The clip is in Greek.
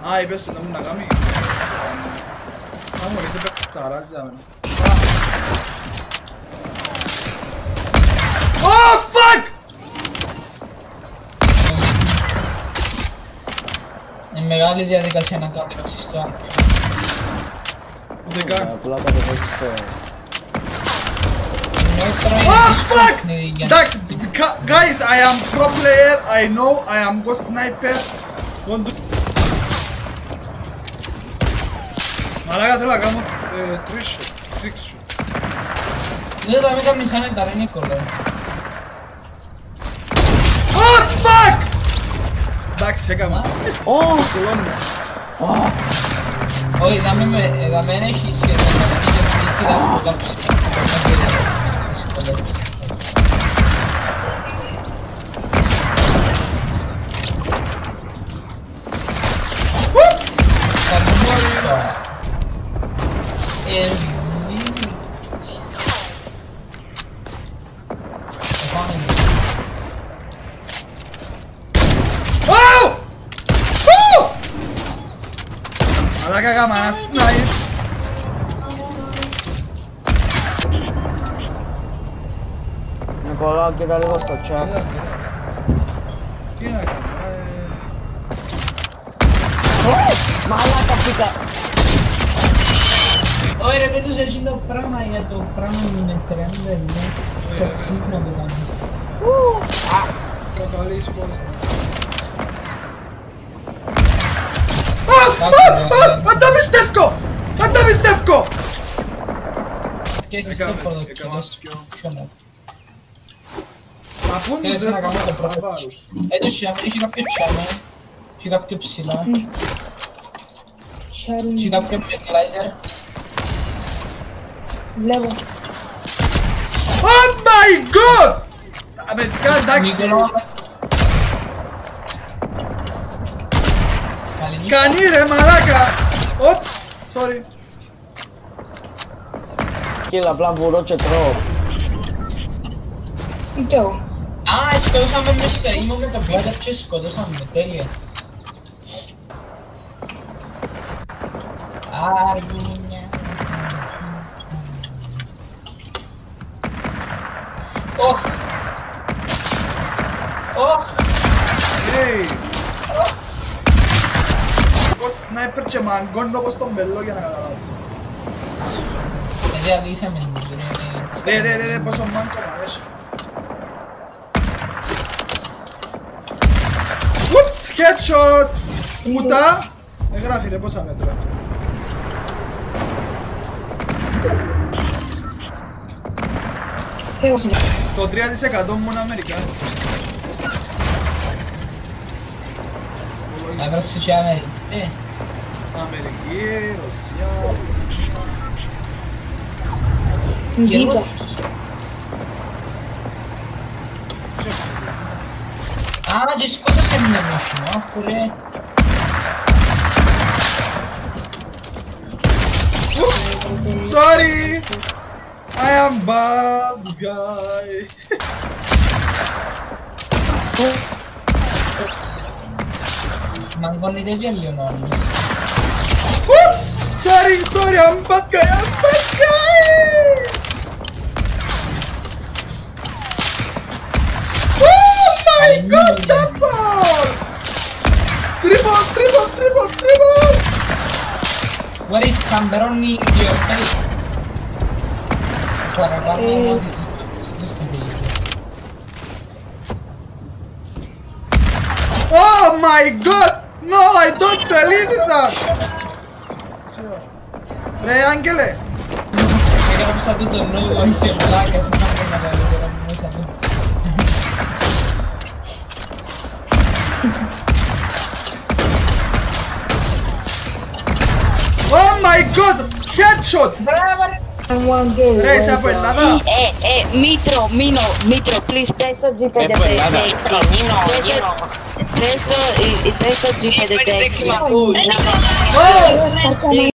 Α, είπες του να μην να κάνει. Άμω, είσαι παιχταράς για μένα. Oh, fuck! Είναι μεγάλη διαδικασία να κατεβάσεις το άνθρωπο. Ούτε καν. Απλά κατεβάσεις το... Oh, fuck! Εντάξει, guys, I am pro player, I know, I am ghost sniper. Μαλάκα θέλω να κάνω trick shot. Δεν θα μην κάνεις άνετα, ρε Νίκολα. Oh, fuck! Εντάξει, έκανα. Κολόμνης. Όχι, θα μην έχει σχέση με την κοιτάς που κάψει. Μαλάκα κάμα ένα snipe. Νικολάου, κοίτα λίγο στο chat. Τι να κάνω, Μαλάκα πήγα. Όχι ρε πέτως έτσι το πράγμα για το πράγμα με 30 ευρώ. Το ξύπνο το κάνεις. Προκαλείς κόσμο. Δεν το πιστεύω! Δεν το πιστεύω! Και εσείς το ποδοκίνες. Αφού τους δεν θα πάρους. Εδώ έχει κάποιο channel. Έχει κάποιο ψηλά. Έχει κάποιο με glider. Βλέπω. Oh my god! Παιδιά εντάξει. Κανεί ρε μαλάκα! Ότς! Sorry. Κοίτα απλά βουρώ και τρώω. Και εγώ. Α, σκοτώσαμε με στερήμο με το glider και σκοτώσαμε, τέλεια. Αργούνια. Ωχ! Ωχ! Hey! Εγώ σνάιπερ και μαγκώνω πως τον μπελό για να καταλάβεις. Δηλαδή αλύσαμε την ζωή. Δε πόσο μάγκο μ' αρέσει. Ούψ! Headshot! Μουτά! Δεν γράφει ρε πόσα μέτρα. Το 3% μου είναι Αμερικάνο. Να γράψεις και Αμερική. Αμερική, Ρωσία... Και Ρωσία. Α, και σκότωσε μια μάχημα, αφού ρε. Sorry! I am bad guy. Μαγκώνεται και λιώνω. Oops! Sorry, I'm bad guy, Oh my god, double! Triple! What is Camberoni in your face? Oh my god! No, I don't believe that! Ρε Άγγελε! Έγραψα του τον λόγο, είσαι βλάκας, να πρέπει να λέω μέσα του. Oh my god! Headshot! Ρε είσαι από Ελλάδα! Μήτρο, please πες το G556. Πες το G556.